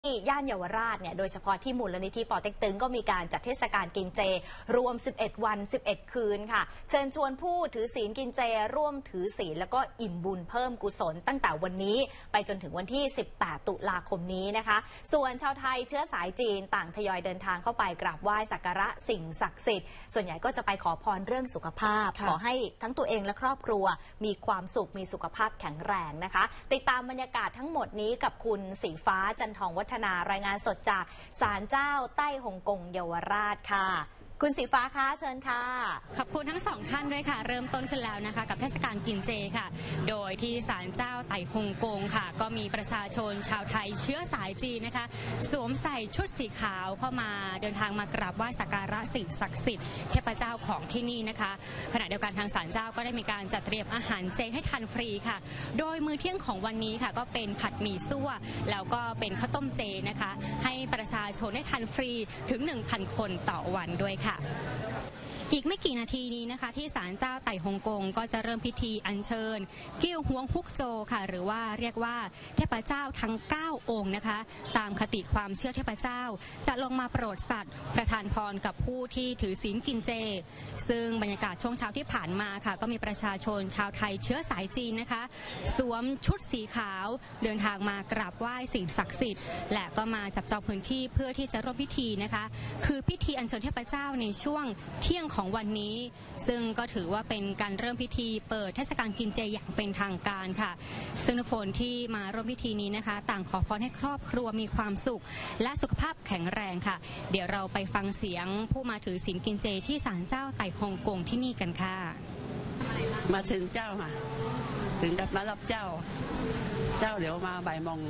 ที่ย่านเยาวราชเนี่ยโดยเฉพาะที่มูลนิธิปอเต็กตึงก็มีการจัดเทศกาลกินเจรวม11วัน11คืนค่ะเชิญชวนผู้ถือศีลกินเจร่วมถือศีลแล้วก็อิ่มบุญเพิ่มกุศลตั้งแต่วันนี้ไปจนถึงวันที่18ตุลาคมนี้นะคะส่วนชาวไทยเชื้อสายจีนต่างทยอยเดินทางเข้าไปกราบไหว้สักการะสิ่งศักดิ์สิทธิ์ส่วนใหญ่ก็จะไปขอพรเรื่องสุขภาพขอให้ทั้งตัวเองและครอบครัวมีความสุขมีสุขภาพแข็งแรงนะคะติดตามบรรยากาศทั้งหมดนี้กับคุณสีฟ้าจันทองวัฒนารายงานสดจากศาลเจ้าใต้ฮ่องกงเยาวราชค่ะคุณสีฟ้าคะเชิญค่ะขอบคุณทั้งสองท่านด้วยค่ะเริ่มต้นขึ้นแล้วนะคะกับเทศกาลกินเจค่ะโดยที่ศาลเจ้าไต่ฮ่องกงค่ะก็มีประชาชนชาวไทยเชื้อสายจีนนะคะสวมใส่ชุดสีขาวเข้ามาเดินทางมากราบไหว้สักการะสิ่งศักดิ์สิทธิ์เทพเจ้าของที่นี่นะคะขณะเดียวกันทางศาลเจ้าก็ได้มีการจัดเตรียมอาหารเจให้ทานฟรีค่ะโดยมื้อเที่ยงของวันนี้ค่ะก็เป็นผัดหมี่ซั่วแล้วก็เป็นข้าวต้มเจนะคะให้ประชาชนได้ทานฟรีถึง 1,000 คนต่อวันด้วยค่ะอีกไม่กี่นาทีนี้นะคะที่ศาลเจ้าไต่ฮ่องกงก็จะเริ่มพิธีอัญเชิญกิ้วฮวงพุกโจค่ะหรือว่าเรียกว่าเทพเจ้าทั้ง9องค์นะคะตามคติความเชื่อเทพเจ้าจะลงมาโปรดสัตว์ประทานพรกับผู้ที่ถือศีลกินเจซึ่งบรรยากาศช่วงเช้าที่ผ่านมาค่ะก็มีประชาชนชาวไทยเชื้อสายจีนนะคะสวมชุดสีขาวเดินทางมากราบไหว้สิ่งศักดิ์สิทธิ์และก็มาจับจองพื้นที่เพื่อที่จะร่วมพิธีนะคะคือพิธีอัญเชิญเทพเจ้าในช่วงเที่ยงของวันนี้ซึ่งก็ถือว่าเป็นการเริ่มพิธีเปิดเทศกาลกินเจอย่างเป็นทางการค่ะซึ่งทุกคนที่มาร่วมพิธีนี้นะคะต่างขอพรให้ครอบครัวมีความสุขและสุขภาพแข็งแรงค่ะเดี๋ยวเราไปฟังเสียงผู้มาถือศีลกินเจที่ศาลเจ้าไต่ฮ่องกงที่นี่กันค่ะมาถึงเจ้าค่ะถึงกับมารับเจ้าเดี๋ยวมาบ่ายโมง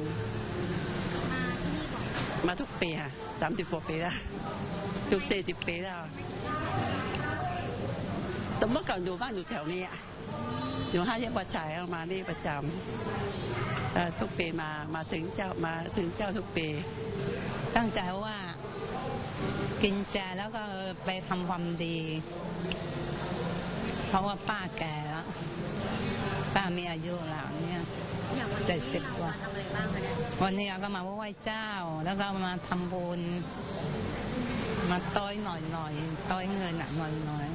มาทุกปีค่ะ30 กว่าปีแล้วทุก40 ปีแล้วแต่เมื่อก่อนอยู่บ้านอยู่แถวนี้อยู่5 แยกประชายมานี่ประจำทุกปีมาถึงเจ้าทุกปีตั้งใจว่ากินเจแล้วก็ไปทำความดีเพราะว่าป้าแก่แล้วป้ามีอายุแล้วเนี่ย70 กว่าวันนี้เราก็มาไหว้เจ้าแล้วก็มาทำบุญมาต้อยหน่อยต้อยเงินหน่อย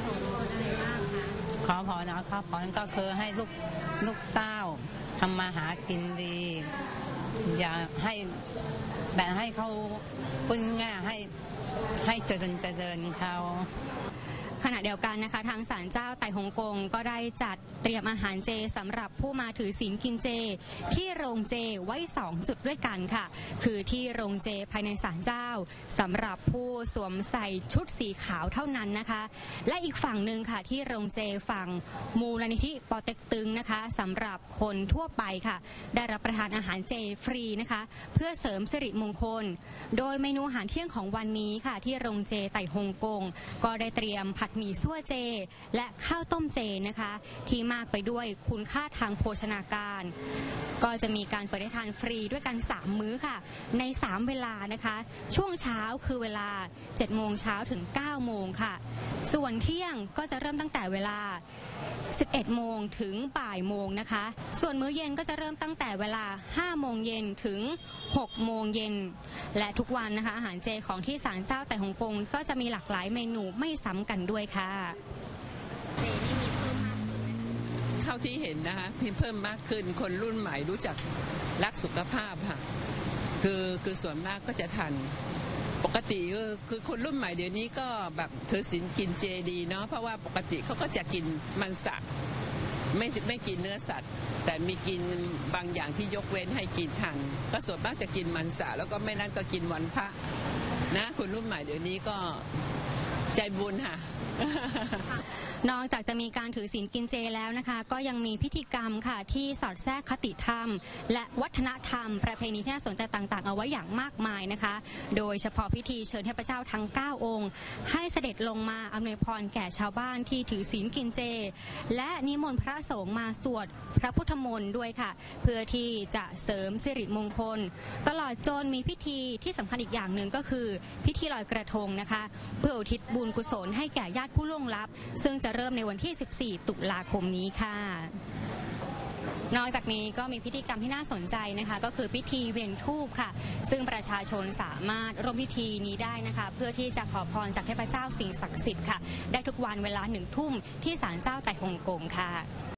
ขอพรก็คือให้ลูกเต้าทำมาหากินดีอย่าให้เขาพุ่งง่ายให้เจริญเขาขณะเดียวกันนะคะทางศาลเจ้าไต่ฮ่องกงก็ได้จัดเตรียมอาหารเจสำหรับผู้มาถือศีลกินเจที่โรงเจไว้2 จุดด้วยกันค่ะคือที่โรงเจภายในศาลเจ้าสำหรับผู้สวมใส่ชุดสีขาวเท่านั้นนะคะและอีกฝั่งหนึ่งค่ะที่โรงเจฝั่งมูลนิธิปอเต็กตึงนะคะสำหรับคนทั่วไปค่ะได้รับประทานอาหารเจฟรีนะคะเพื่อเสริมสิริมงคลโดยเมนูอาหารเที่ยงของวันนี้ค่ะที่โรงเจไต่ฮ่องกงก็ได้เตรียมผัดหมี่ซั่วเจและข้าวต้มเจนะคะที่มากไปด้วยคุณค่าทางโภชนาการก็จะมีการเปิดให้ทานฟรีด้วยกัน3 มื้อค่ะใน3 เวลานะคะช่วงเช้าคือเวลา 7 โมงเช้าถึง 9 โมงค่ะส่วนเที่ยงก็จะเริ่มตั้งแต่เวลา 11 โมงถึงบ่ายโมงนะคะส่วนมื้อเย็นก็จะเริ่มตั้งแต่เวลา 5 โมงเย็นถึง 6 โมงเย็นและทุกวันนะคะอาหารเจของที่ศาลเจ้าไต่ฮ่องกงก็จะมีหลากหลายเมนูไม่ซ้ำกันด้วยค่ะเจนี่มีเพิ่มมากขึ้นเท่าที่เห็นนะคะเพิ่มมากขึ้นคนรุ่นใหม่รู้จักรักสุขภาพค่ะคือส่วนมากก็จะทันปกติคือคนรุ่นใหม่เดี๋ยวนี้ก็แบบถือศีลกินเจดีเนาะเพราะว่าปกติเขาก็จะกินมังสะไม่กินเนื้อสัตว์แต่มีกินบางอย่างที่ยกเว้นให้กินทันก็ส่วนมากจะกินมังสะแล้วก็ไม่นั้นก็กินวันพระนะคนรุ่นใหม่เดี๋ยวนี้ก็ใจบุญค่ะนอกจากจะมีการถือศีลกินเจแล้วนะคะก็ยังมีพิธีกรรมค่ะที่สอดแทรกคติธรรมและวัฒนธรรมประเพณีที่น่าสนใจต่างๆเอาไว้อย่างมากมายนะคะโดยเฉพาะพิธีเชิญเทพเจ้าทั้ง9 องค์ให้เสด็จลงมาอำนวยพรแก่ชาวบ้านที่ถือศีลกินเจและนิมนต์พระสงฆ์มาสวดพระพุทธมนต์ด้วยค่ะเพื่อที่จะเสริมสิริมงคลตลอดจนมีพิธีที่สำคัญอีกอย่างหนึ่งก็คือพิธีลอยกระทงนะคะเพื่ออุทิศบุญกุศลให้แก่ญาติผู้ล่วงลับซึ่งจะเริ่มในวันที่14 ตุลาคมนี้ค่ะนอกจากนี้ก็มีพิธีกรรมที่น่าสนใจนะคะก็คือพิธีเวียนธูปค่ะซึ่งประชาชนสามารถร่วมพิธีนี้ได้นะคะเพื่อที่จะขอพรจากเทพเจ้าสิ่งศักดิ์สิทธิ์ค่ะได้ทุกวันเวลา1 ทุ่มที่ศาลเจ้าไต่ฮงกงค่ะ